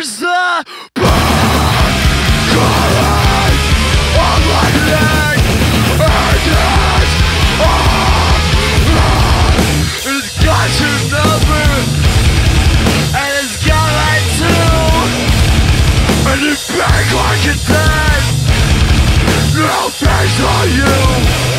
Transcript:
There's the current of lightning, and it's got your number, and it's got mine too, and it's back like it's dead. No thanks on you.